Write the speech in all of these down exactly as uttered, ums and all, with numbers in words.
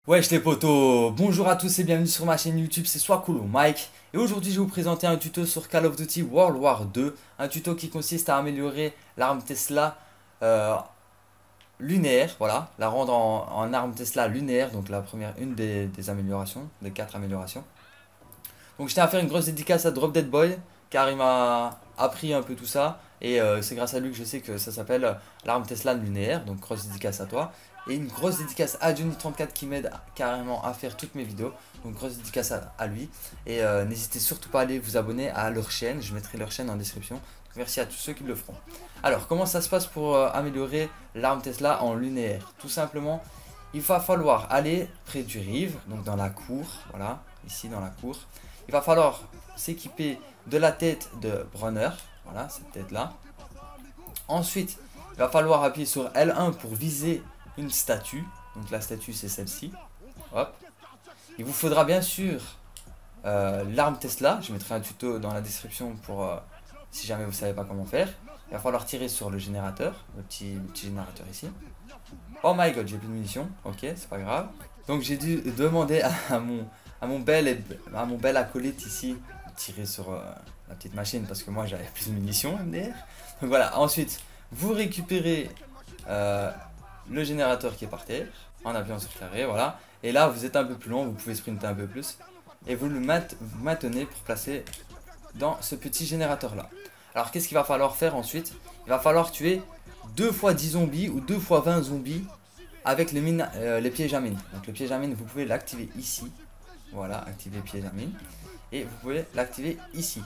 Wesh les potos, bonjour à tous et bienvenue sur ma chaîne YouTube, c'est Swakulo Mike. Et aujourd'hui je vais vous présenter un tuto sur Call of Duty World War deux. Un tuto qui consiste à améliorer l'arme Tesla euh, lunaire, voilà, la rendre en, en arme Tesla lunaire, donc la première, une des, des améliorations, des quatre améliorations. Donc je tiens à faire une grosse dédicace à Drop Dead Boy, car il m'a appris un peu tout ça. Et euh, c'est grâce à lui que je sais que ça s'appelle euh, l'arme Tesla lunaire, donc grosse dédicace à toi. Et une grosse dédicace à Johnny trente-quatre qui m'aide carrément à faire toutes mes vidéos. Donc grosse dédicace à, à lui. Et euh, n'hésitez surtout pas à aller vous abonner à leur chaîne, je mettrai leur chaîne en description. Donc merci à tous ceux qui le feront. Alors comment ça se passe pour euh, améliorer l'arme Tesla en lunaire? Tout simplement, il va falloir aller près du rive, donc dans la cour, voilà, ici dans la cour. Il va falloir s'équiper de la tête de Brunner, voilà, cette tête là. Ensuite, il va falloir appuyer sur L un pour viser une statue. Donc la statue c'est celle-ci. Hop. Il vous faudra bien sûr euh, l'arme Tesla. Je mettrai un tuto dans la description pour euh, si jamais vous ne savez pas comment faire. Il va falloir tirer sur le générateur, le petit, le petit générateur ici. Oh my god, j'ai plus de munitions. Ok, c'est pas grave. Donc j'ai dû demander à mon, à mon bel à mon bel acolyte ici de tirer sur euh, la petite machine parce que moi j'avais plus de munitions M D R. Donc voilà. Ensuite, vous récupérez euh, le générateur qui est par terre en appuyant sur carré, voilà. Et là, vous êtes un peu plus long, vous pouvez sprinter un peu plus et vous le mat vous maintenez pour placer dans ce petit générateur là. Alors qu'est-ce qu'il va falloir faire ensuite? Il va falloir tuer deux fois dix zombies ou deux fois vingt zombies avec les, mines, euh, les pièges à mine. Donc le piège à mine, vous pouvez l'activer ici. Voilà, activer piège à mine. Et vous pouvez l'activer ici.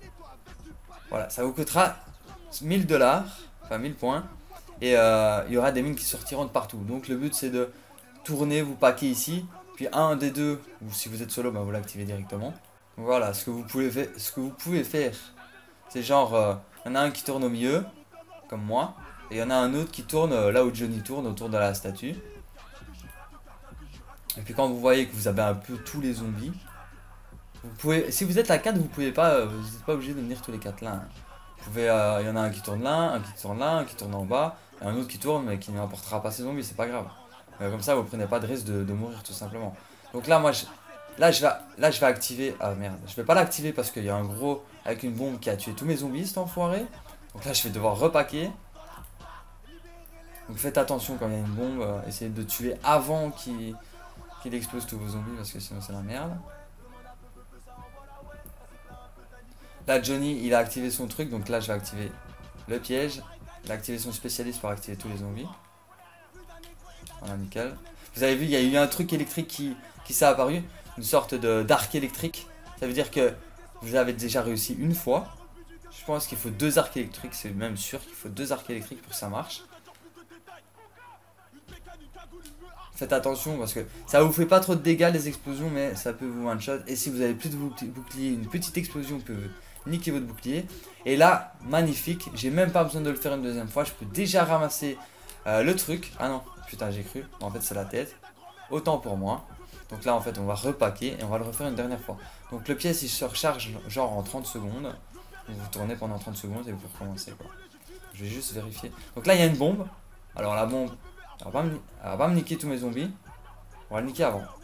Voilà, ça vous coûtera mille dollars, enfin mille points. Et euh, il y aura des mines qui sortiront de partout. Donc le but c'est de tourner, vous paquer ici. Puis un des deux, ou si vous êtes solo, bah, vous l'activez directement. Donc voilà, ce que vous pouvez, fa ce que vous pouvez faire, c'est genre, euh, il y en a un qui tourne au milieu, comme moi. Et il y en a un autre qui tourne euh, là où Johnny tourne, autour de la statue. Et puis quand vous voyez que vous avez un peu tous les zombies, vous pouvez, si vous êtes à quatre, vous pouvez pas, euh, vous n'êtes pas obligé de venir tous les quatre là. Hein. Vous pouvez, euh, il y en a un qui tourne là, un qui tourne là, un qui tourne en bas, et un autre qui tourne mais qui n'apportera pas ses zombies, c'est pas grave. Euh, comme ça, vous prenez pas de risque de, de mourir tout simplement. Donc là, moi, je, là, je vais, là, je vais activer. Ah merde, je vais pas l'activer parce qu'il y a un gros avec une bombe qui a tué tous mes zombies, cet enfoiré. Donc là, je vais devoir repacker. Donc faites attention quand il y a une bombe, euh, essayez de tuer avant qu'il qu'il explose tous vos zombies parce que sinon c'est la merde. Là Johnny il a activé son truc, donc là je vais activer le piège. Il a activé son spécialiste pour activer tous les zombies. Voilà, nickel. Vous avez vu, il y a eu un truc électrique qui, qui s'est apparu, une sorte d'arc électrique. Ça veut dire que vous avez déjà réussi une fois. Je pense qu'il faut deux arcs électriques, c'est même sûr qu'il faut deux arcs électriques pour que ça marche. Faites attention parce que ça vous fait pas trop de dégâts les explosions, mais ça peut vous one shot. Et si vous avez plus de bouclier, une petite explosion peut niquer votre bouclier. Et là, magnifique, j'ai même pas besoin de le faire une deuxième fois. Je peux déjà ramasser euh, le truc. Ah non, putain, j'ai cru. En fait, c'est la tête. Autant pour moi. Donc là, en fait, on va repacker et on va le refaire une dernière fois. Donc le pièce il se recharge genre en trente secondes. Vous tournez pendant trente secondes et vous recommencez quoi. Je vais juste vérifier. Donc là, il y a une bombe. Alors la bombe. Elle va, me, elle va pas me niquer tous mes zombies. On va le niquer avant.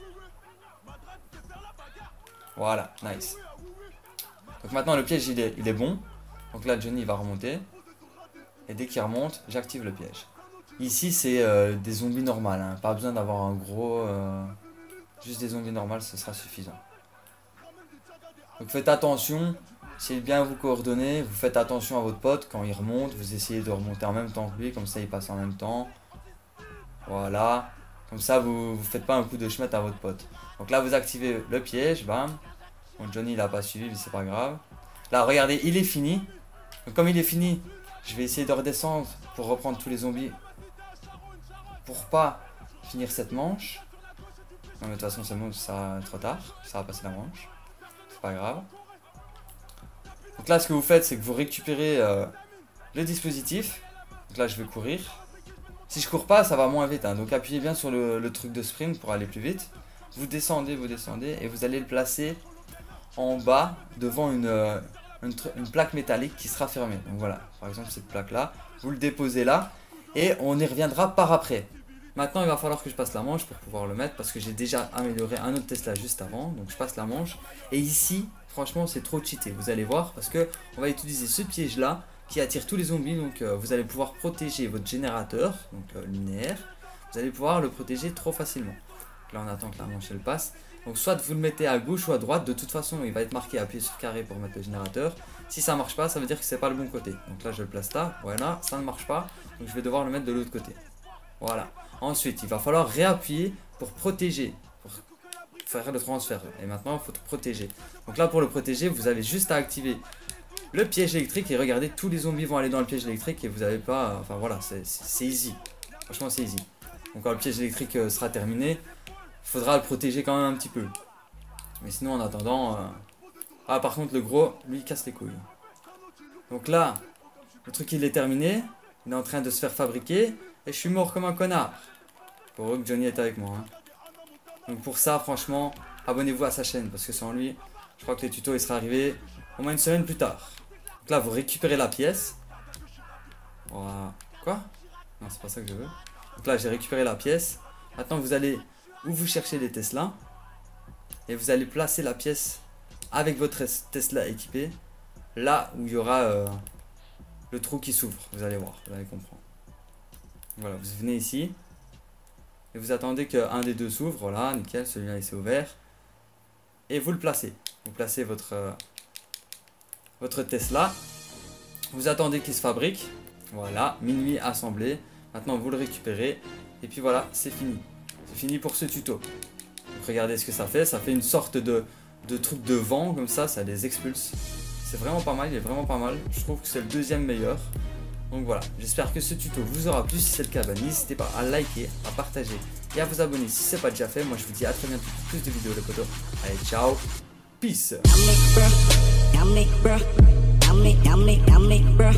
Voilà, nice. Donc maintenant le piège il est, il est bon. Donc là Johnny il va remonter. Et dès qu'il remonte, j'active le piège. Ici c'est euh, des zombies normales. Hein. Pas besoin d'avoir un gros... Euh, juste des zombies normales, ce sera suffisant. Donc faites attention. Essayez bien vous coordonner. Vous faites attention à votre pote quand il remonte. Vous essayez de remonter en même temps que lui. Comme ça il passe en même temps. Voilà, comme ça vous ne faites pas un coup de schmette à votre pote. Donc là vous activez le piège, bam. Bon Johnny il n'a pas suivi mais c'est pas grave. Là regardez il est fini. Donc comme il est fini, je vais essayer de redescendre pour reprendre tous les zombies. Pour pas finir cette manche. Non mais de toute façon c'est bon, ça trop tard, ça va passer la manche. C'est pas grave. Donc là ce que vous faites c'est que vous récupérez euh, le dispositif. Donc là je vais courir. Si je cours pas, ça va moins vite. Hein. Donc appuyez bien sur le, le truc de sprint pour aller plus vite. Vous descendez, vous descendez et vous allez le placer en bas devant une, euh, une, une plaque métallique qui sera fermée. Donc voilà, par exemple cette plaque là, vous le déposez là et on y reviendra par après. Maintenant, il va falloir que je passe la manche pour pouvoir le mettre parce que j'ai déjà amélioré un autre Tesla juste avant. Donc, je passe la manche. Et ici, franchement, c'est trop cheaté. Vous allez voir parce que on va utiliser ce piège-là qui attire tous les zombies. Donc, euh, vous allez pouvoir protéger votre générateur, donc euh, linéaire. Vous allez pouvoir le protéger trop facilement. Donc là, on attend que la manche elle passe. Donc, soit vous le mettez à gauche ou à droite. De toute façon, il va être marqué appuyez sur carré pour mettre le générateur. Si ça marche pas, ça veut dire que c'est pas le bon côté. Donc là, je le place là. Voilà, ça ne marche pas. Donc, je vais devoir le mettre de l'autre côté. Voilà. Ensuite, il va falloir réappuyer pour protéger, pour faire le transfert. Et maintenant, il faut te protéger. Donc là, pour le protéger, vous avez juste à activer le piège électrique. Et regardez, tous les zombies vont aller dans le piège électrique et vous n'avez pas... Enfin voilà, c'est easy. Franchement, c'est easy. Donc quand le piège électrique euh, sera terminé, il faudra le protéger quand même un petit peu. Mais sinon, en attendant... Euh... Ah, par contre, le gros, lui, il casse les couilles. Donc là, le truc, il est terminé. Il est en train de se faire fabriquer. Et je suis mort comme un connard. Pour eux que Johnny est avec moi. Hein. Donc pour ça, franchement, abonnez-vous à sa chaîne. Parce que sans lui, je crois que les tutos, il sera arrivé au moins une semaine plus tard. Donc là, vous récupérez la pièce. Voilà. Quoi? Non, c'est pas ça que je veux. Donc là, j'ai récupéré la pièce. Maintenant, vous allez où vous cherchez les Tesla. Et vous allez placer la pièce avec votre Tesla équipé. Là où il y aura euh, le trou qui s'ouvre. Vous allez voir, vous allez comprendre. Voilà, vous venez ici et vous attendez qu'un des deux s'ouvre. Voilà, nickel, celui-là il s'est ouvert. Et vous le placez. Vous placez votre, euh, votre Tesla. Vous attendez qu'il se fabrique. Voilà, minuit assemblé. Maintenant vous le récupérez. Et puis voilà, c'est fini. C'est fini pour ce tuto. Donc regardez ce que ça fait. Ça fait une sorte de, de truc de vent comme ça, ça les expulse. C'est vraiment pas mal, il est vraiment pas mal. Je trouve que c'est le deuxième meilleur. Donc voilà, j'espère que ce tuto vous aura plu. Si c'est le cas, bah, n'hésitez pas à liker, à partager et à vous abonner si ce n'est pas déjà fait. Moi je vous dis à très bientôt pour plus de vidéos les potos. Allez, ciao, peace.